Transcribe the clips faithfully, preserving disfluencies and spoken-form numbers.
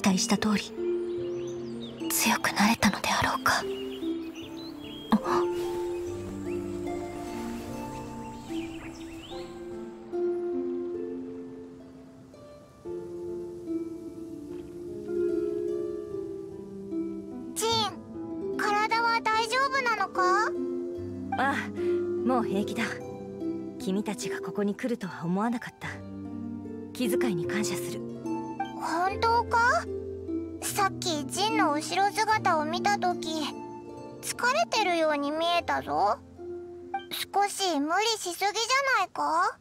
期待した通り強くなれたのであろうか。 ジン、体は大丈夫なのか？ ああ、もう平気だ。君たちがここに来るとは思わなかった。気遣いに感謝する。 本当か？さっきジンの後ろ姿を見た時疲れてるように見えたぞ。少し無理しすぎじゃないか？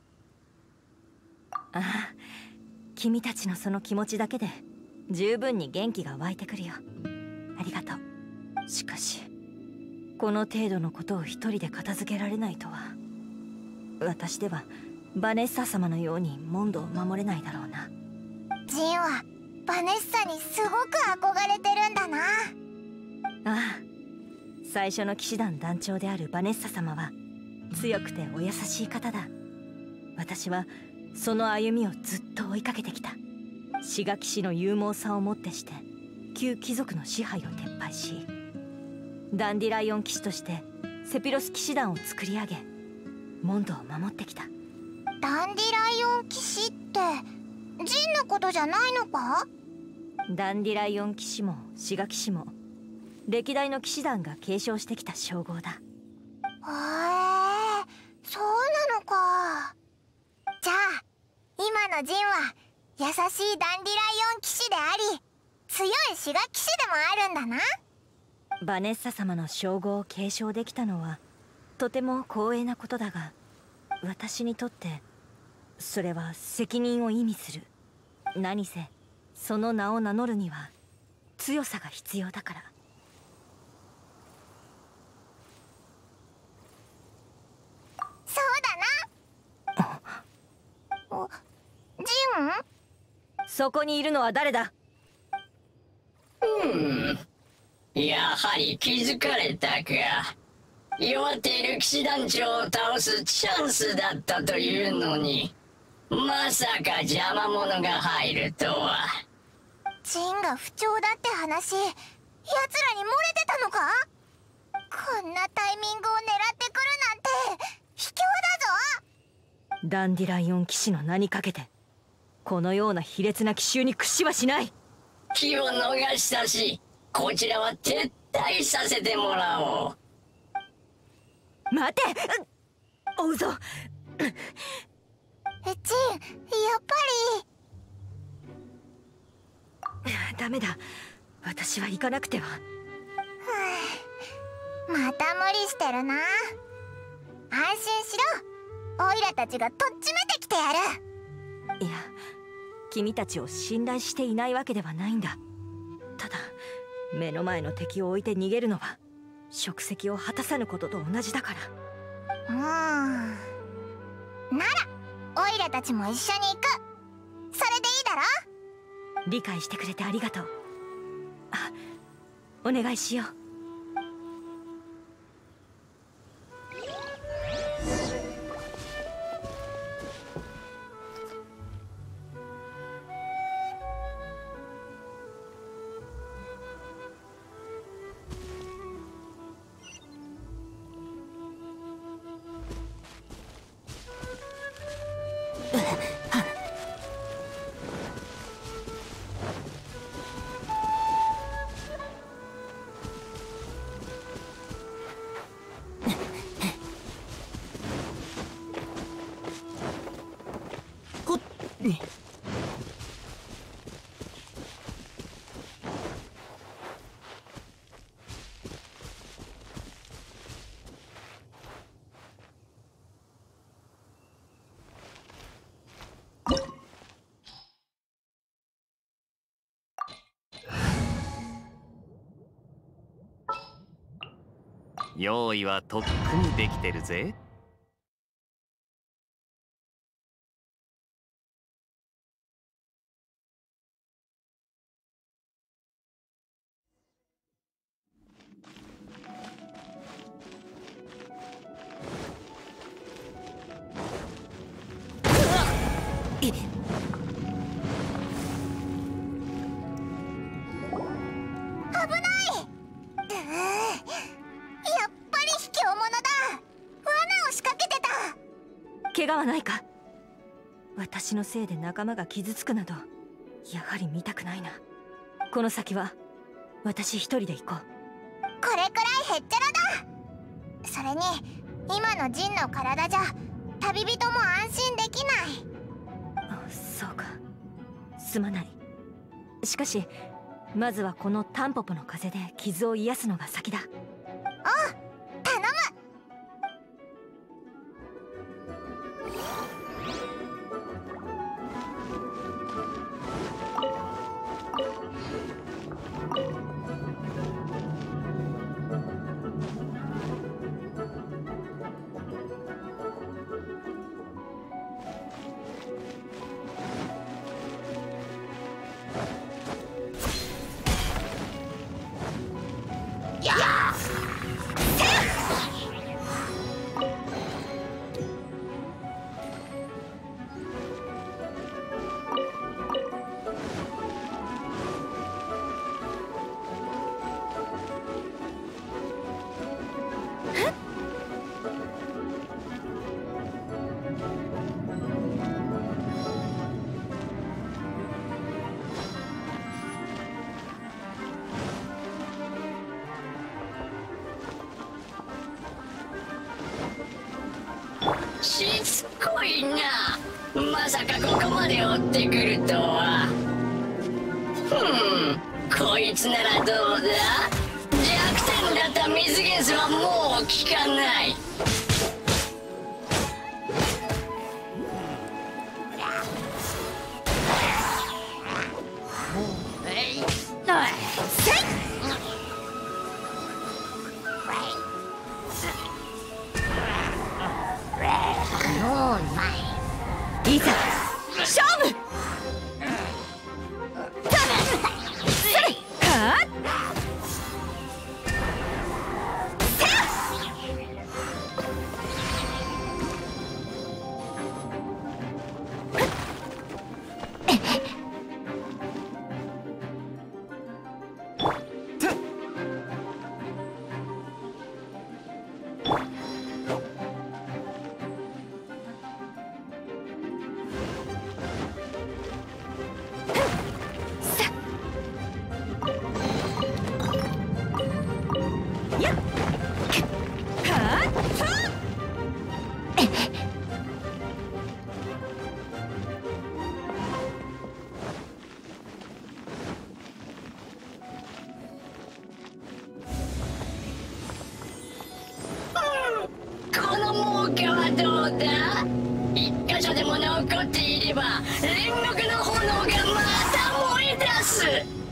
ああ、君たちのその気持ちだけで十分に元気が湧いてくるよ。ありがとう。しかしこの程度のことを一人で片付けられないとは。私ではバネッサ様のようにモンドを守れないだろうな。 ジンはバネッサにすごく憧れてるんだな。ああ、最初の騎士団団長であるバネッサ様は強くてお優しい方だ。私はその歩みをずっと追いかけてきた。志賀騎士の勇猛さをもってして旧貴族の支配を撤廃し、ダンディライオン騎士としてセピロス騎士団を作り上げ、モンドを守ってきた。 ダンディライオン騎士ってジンのことじゃないのか？ ダンディライオン騎士も志賀騎士も歴代の騎士団が継承してきた称号だ。 へえ、そうなのか。じゃあ今のジンは優しいダンディライオン騎士であり強い志賀騎士でもあるんだな。 バネッサ様の称号を継承できたのはとても光栄なことだが、私にとってそれは責任を意味する。何せその名を名乗るには強さが必要だから。 そうだな。お、ジン？ そこにいるのは誰だ？ うん、やはり気づかれたか。弱っている騎士団長を倒すチャンスだったというのに、まさか邪魔者が入るとは。 ジンが不調だって話、奴らに漏れてたのか？こんなタイミングを狙ってくるなんて卑怯だぞ。 ダンディライオン騎士の名にかけてこのような卑劣な奇襲に屈しはしない。 気を逃したし、こちらは撤退させてもらおう。 待て、追うぞ。 え、ジン、やっぱり。 ダメだ、私は行かなくては。 はあ、また無理してるな。安心しろ、オイラたちがとっちめてきてやる。 いや、君たちを信頼していないわけではないんだ。ただ目の前の敵を置いて逃げるのは職責を果たさぬことと同じだから。 うーん、ならオイラたちも一緒に行く。それでいいだろ？ 理解してくれてありがとう。あ、お願いしよう。 用意はとっくにできてるぜ。 怪我はないか。私のせいで仲間が傷つくなどやはり見たくないな。この先は私一人で行こう。 これくらいへっちゃらだ。それに今のジンの体じゃ旅人も安心できない。 あ、そうか、すまない。しかしまずはこのタンポポの風で傷を癒すのが先だ。 おう、頼む。 しつこいな。まさかここまで追ってくるとは。ふん、こいつならどうだ。弱点だった水ゲースはもう効かない。 いざ勝負。 この猛火はどうだ。一箇所でも残っていれば煉獄の炎がまた燃え出す。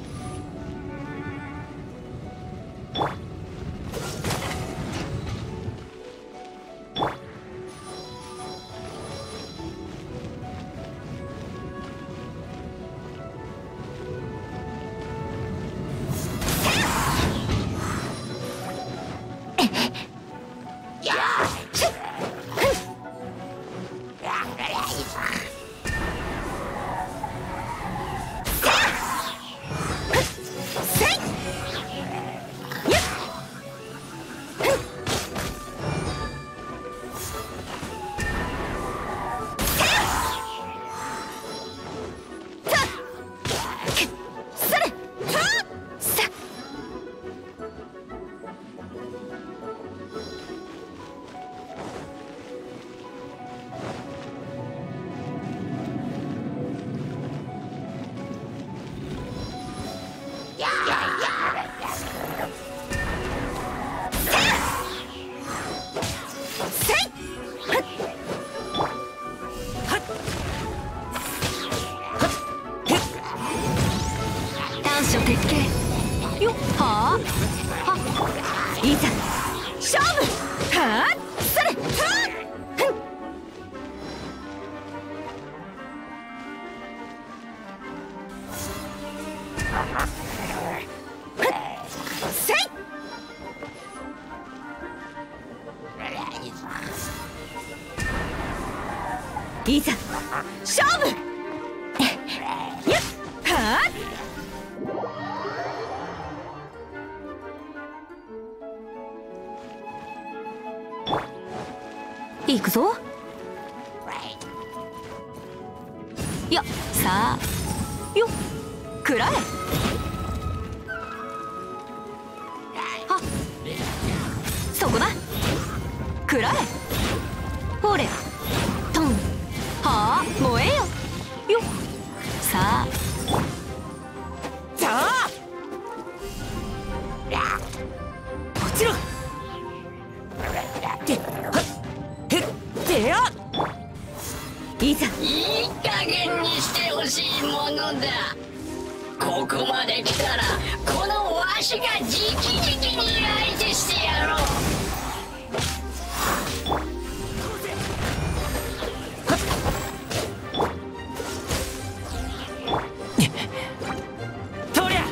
よっはあはいざ勝負はあそれはあせいいざ勝負やっはあ行くぞさあよっ食らえ。はっそこだ食らえ。ほれトンはあ燃えよよっさあじゃあ落ちろてはっへってやいざ。 いい加減にしてほしいものだ。ここまで来たらこのわしが直々に相手してやろう。 とりゃ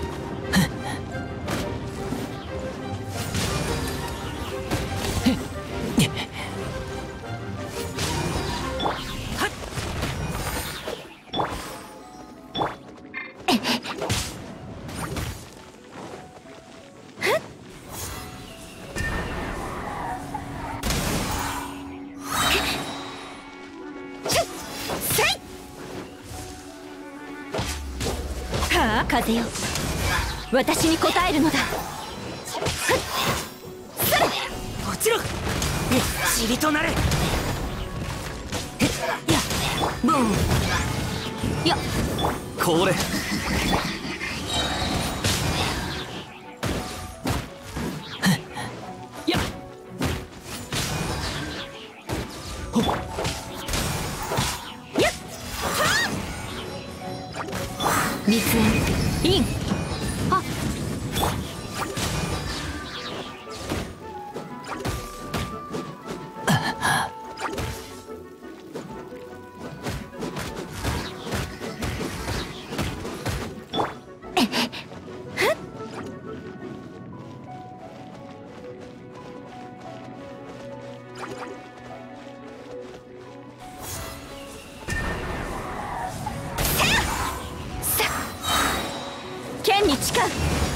はあ風よ私に応えるのだ。 落ちろちりとなれ。 やボンやこれやほっやっ立縁インはっ剣に誓う。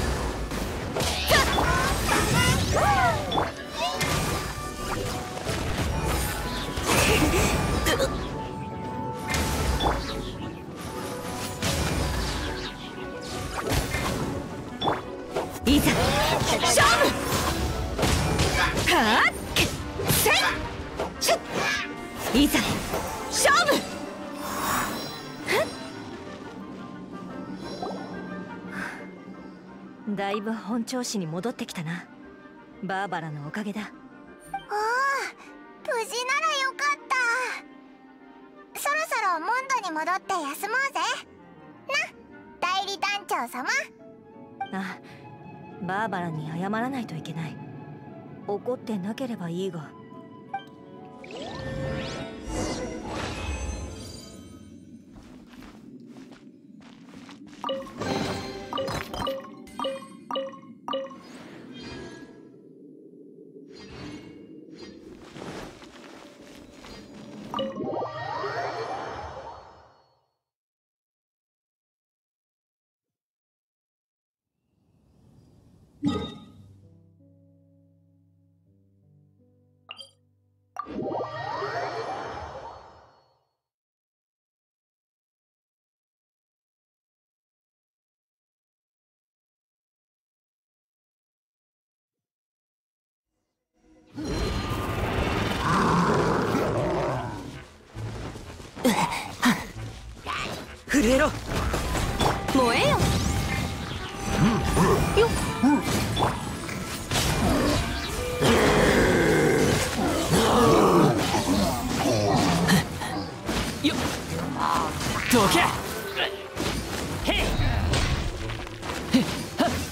いざ勝負。はあせいしゅっいざ勝負。だいぶ本調子に戻ってきたな。バーバラのおかげだ。 おお無事ならよかった。そろそろモンドに戻って休もうぜな代理団長様。 あ、バーバラに謝らないといけない。怒ってなければいいが。 震えろ燃えよよっよっどけへいへっはっ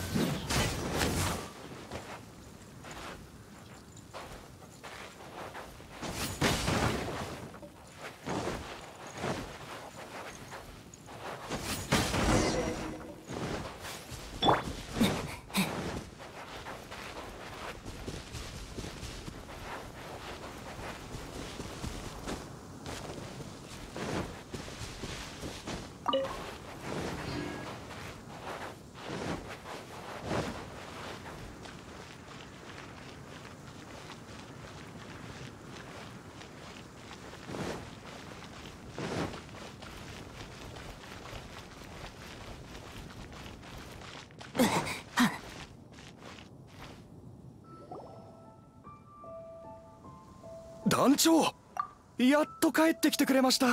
団長、やっと帰ってきてくれました。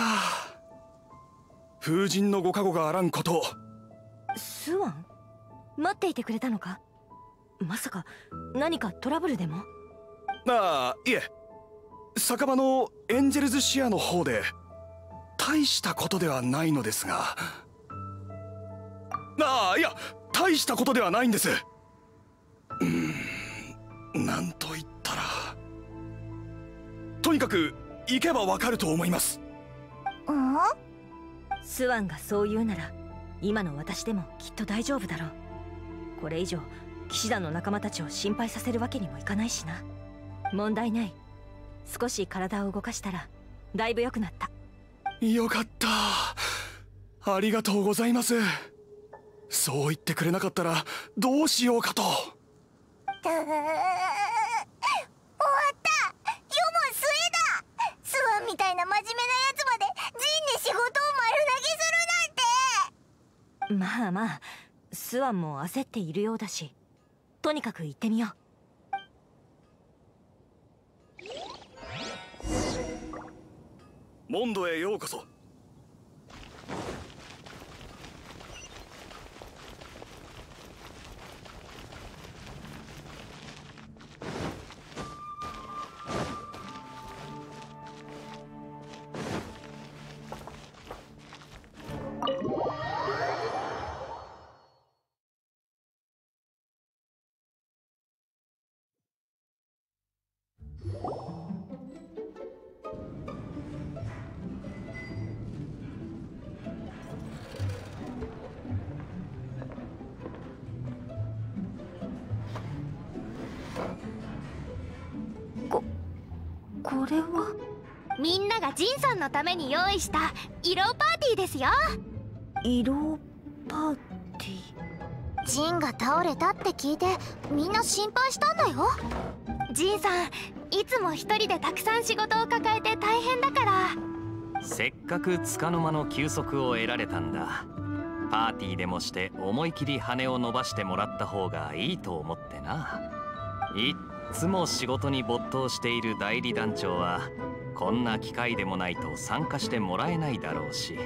風神のご加護があらんこと。 スワン、待っていてくれたのか。まさか何かトラブルでも。 ああ、いえ、酒場のエンジェルズシアの方で大したことではないのですが。ああ、いや、大したことではないんです。うーん、なんと言ったら、とにかく行けばわかると思います。 うんスワンがそう言うなら今の私でもきっと大丈夫だろう。これ以上騎士団の仲間たちを心配させるわけにもいかないしな。問題ない。少し体を動かしたらだいぶ良くなった。 よかった、ありがとうございます。そう言ってくれなかったらどうしようかと。 終わった。世も末だ。スワンみたいな真面目なやつまでジンに仕事を丸投げするなんて。 まあまあ、スワンも焦っているようだし、とにかく行ってみよう。 モンドへようこそ。 これはみんながジンさんのために用意したイローパーティーですよ。 イローパーティジンが倒れたって聞いてみんな心配したんだよ。ジンさんいつも一人でたくさん仕事を抱えて大変だから。 せっかく束の間の休息を得られたんだ。パーティーでもして思い切り羽を伸ばしてもらった方がいいと思ってな。いっつも仕事に没頭している代理団長はこんな機会でもないと参加してもらえないだろうし。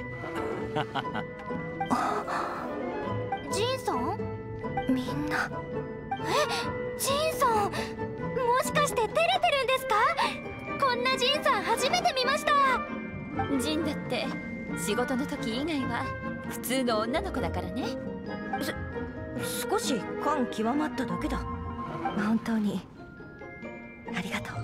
ジンさん、 みんな。 え、ジンさん、もしかして照れてるんですか？こんなジンさん初めて見ました。 ジンだって仕事の時以外は普通の女の子だからね。 す少し感極まっただけだ。本当にありがとう。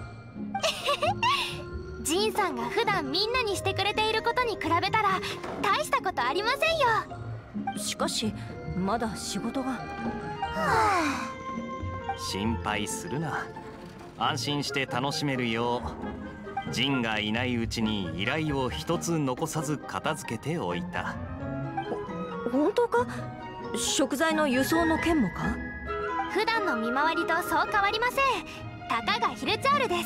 ジンさんが普段みんなにしてくれていることに比べたら大したことありませんよ。 しかしまだ仕事が。 心配するな。安心して楽しめるようジンがいないうちに依頼を一つ残さず片付けておいた。 本当か？食材の輸送の件もか？ 普段の見回りとそう変わりません。たかがヒルチャールです。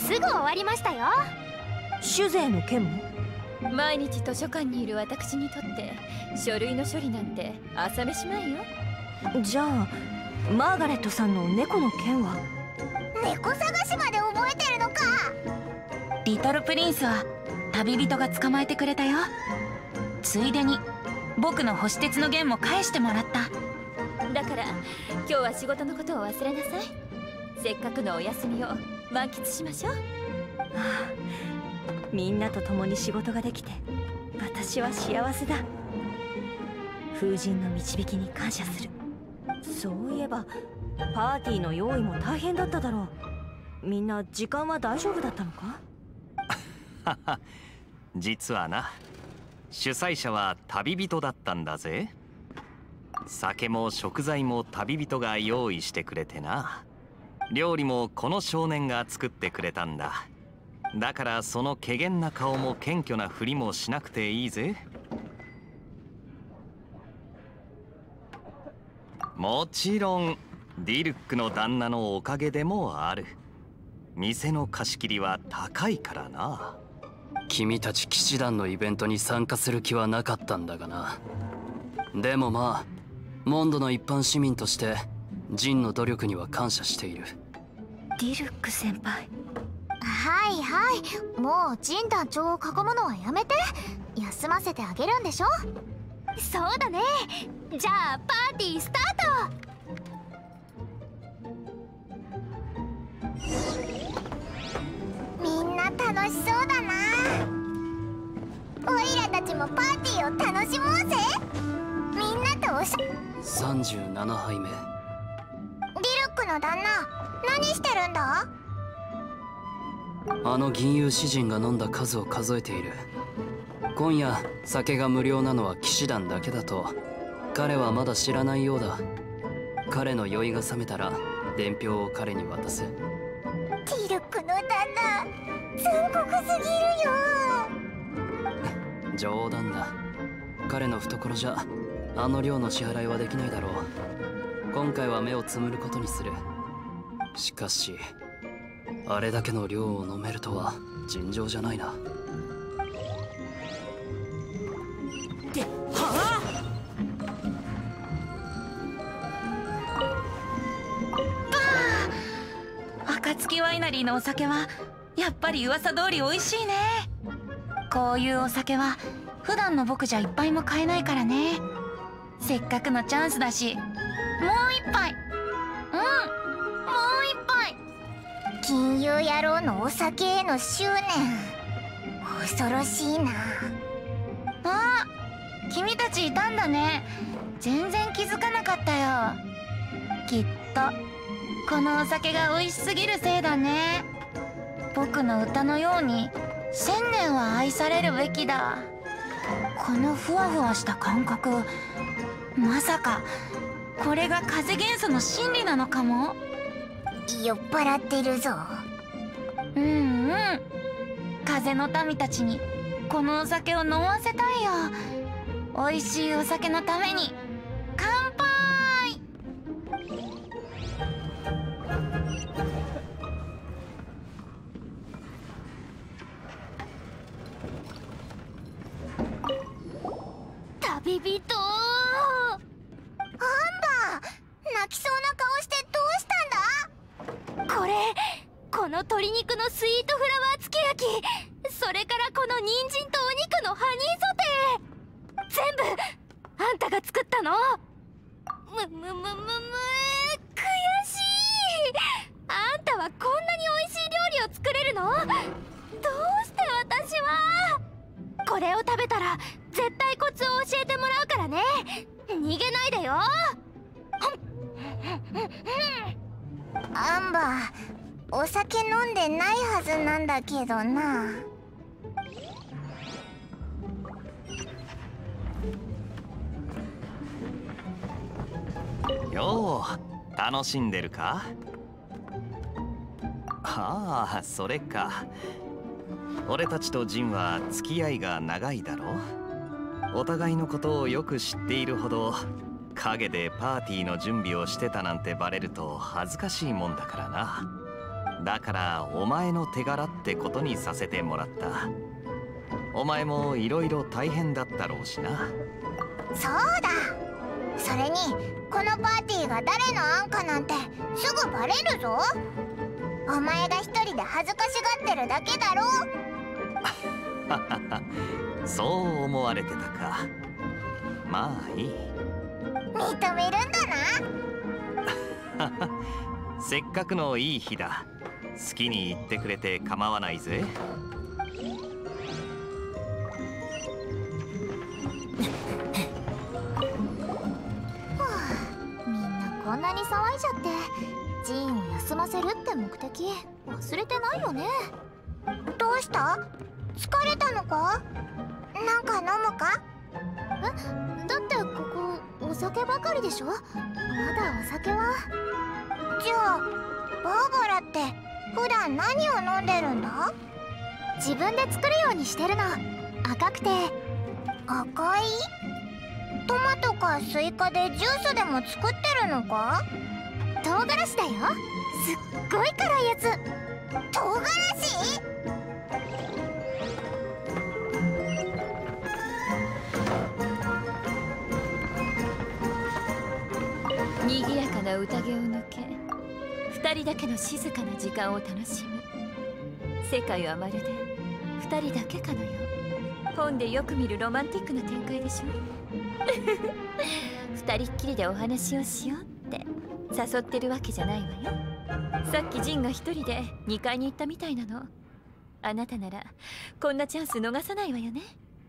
すぐ終わりましたよ。 酒税の件も？ 毎日図書館にいる私にとって書類の処理なんて朝飯前よ。 じゃあマーガレットさんの猫の件は？ 猫探しまで覚えてるのか。 リトルプリンスは旅人が捕まえてくれたよ。ついでに僕の星鉄の弦も返してもらった。 だから今日は仕事のことを忘れなさい。せっかくのお休みを満喫しましょう。 はあ、みんなと共に仕事ができて私は幸せだ。風神の導きに感謝する。そういえばパーティーの用意も大変だっただろう。みんな時間は大丈夫だったのか？ 実はな、主催者は旅人だったんだぜ。酒も食材も旅人が用意してくれてな。料理もこの少年が作ってくれたんだ。だからその怪げな顔も謙虚なふりもしなくていいぜ。もちろんディルックの旦那のおかげでもある。店の貸し切りは高いからな。 君たち騎士団のイベントに参加する気はなかったんだがな。でもまあモンドの一般市民としてジンの努力には感謝している。 ディルック先輩。 はいはい、もうジン団長を囲むのはやめて。休ませてあげるんでしょ。 そうだね。じゃあパーティースタート。 みんな楽しそうだな。オイラたちもパーティーを楽しもうぜ。みんなとおしゃ。 さんじゅうななはいめ。 リルックの旦那、何してるんだ？ あの銀融詩人が飲んだ数を数えている。今夜酒が無料なのは騎士団だけだと彼はまだ知らないようだ。彼の酔いが覚めたら伝票を彼に渡す。 リルックの旦那、残酷すぎるよ。 冗談だ。彼の懐じゃあの量の支払いはできないだろう。今回は目をつむることにする。しかしあれだけの量を飲めるとは尋常じゃないな。 ってはあ、暁ワイナリーのお酒はやっぱり噂通り美味しいね。こういうお酒は普段の僕じゃ一杯も買えないからね。せっかくのチャンスだし、もう一杯。うん、もう一杯。 金融野郎のお酒への執念、恐ろしいな。 あ、君たちいたんだね。全然気づかなかったよ。きっとこのお酒が美味しすぎるせいだね。僕の歌のように千年は愛されるべきだ。このふわふわした感覚、まさかこれが風元素の真理なのかも。 酔っ払ってるぞ。 うんうん、風の民たちにこのお酒を飲ませたいよ。美味しいお酒のために乾杯。 旅人。 アンバー、泣きそうな顔してどうしたんだ？ これ、この鶏肉のスイートフラワーつけ焼き、それからこの人参とお肉のハニーソテー、全部あんたが作ったの？むむむむむ悔しい。あんたはこんなに美味しい料理を作れるの？どうして私は。これを食べたら絶対コツを教えてもらうからね。逃げないでよ。 アンバー、お酒飲んでないはずなんだけどな。 よう、楽しんでるか？ああ、それか。俺たちとジンは付き合いが長いだろう。お互いのことをよく知っているほど陰でパーティーの準備をしてたなんてバレると恥ずかしいもんだからな。だからお前の手柄ってことにさせてもらった。お前もいろいろ大変だったろうしな。 そうだ。それにこのパーティーが誰の案かなんてすぐバレるぞ。お前が一人で恥ずかしがってるだけだろ。 そう思われてたか。まあいい。 認めるんだな。 せっかくのいい日だ。好きに言ってくれて構わないぜ。 みんなこんなに騒いじゃってジーンを休ませるって目的忘れてないよね。どうした？疲れたのか？なんか飲むか？え、だってここお酒ばかりでしょ。まだお酒は。じゃあバーバラって普段何を飲んでるんだ？自分で作るようにしてるの。赤くて。赤い？トマトかスイカでジュースでも作ってるのか？唐辛子だよ。すっごい辛いやつ。唐辛子？ 賑やかな宴を抜け、二人だけの静かな時間を楽しむ。 世界はまるで二人だけかのよう。本でよく見るロマンティックな展開でしょ。二人っきりでお話をしようって誘ってるわけじゃないわよ。さっきジンが一人でにかいに行ったみたいなの。あなたならこんなチャンス逃さないわよね。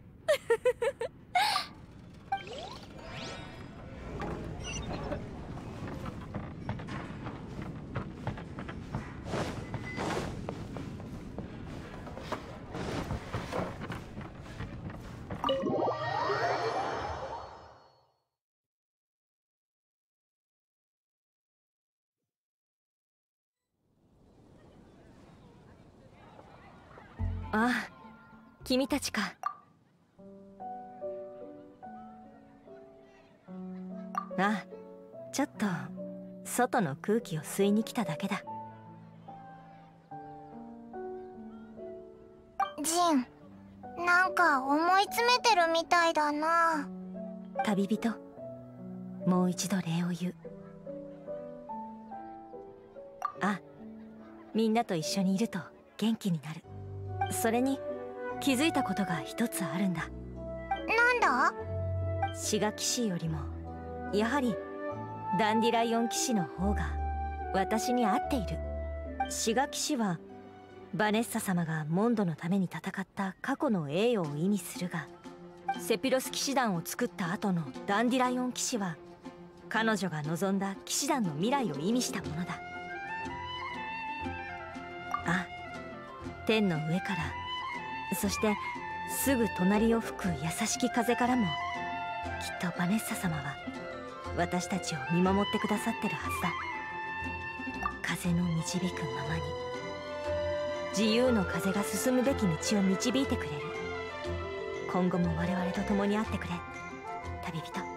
ああ、君たちか。ああ、ちょっと外の空気を吸いに来ただけだ。 ジン、なんか思い詰めてるみたいだな。 旅人、もう一度礼を言う。あ、みんなと一緒にいると元気になる。それに気づいたことが一つあるんだ。 なんだ？ シガ騎士よりもやはりダンディライオン騎士の方が私に合っている。シガ騎士はバネッサ様がモンドのために戦った過去の栄誉を意味するが、セピロス騎士団を作った後のダンディライオン騎士は彼女が望んだ騎士団の未来を意味したものだ。あ、天の上から、そしてすぐ隣を吹く優しき風からも、きっとバネッサ様は私たちを見守ってくださってるはずだ。風の導くままに自由の風が進むべき道を導いてくれる。今後も我々と共にあってくれ、旅人。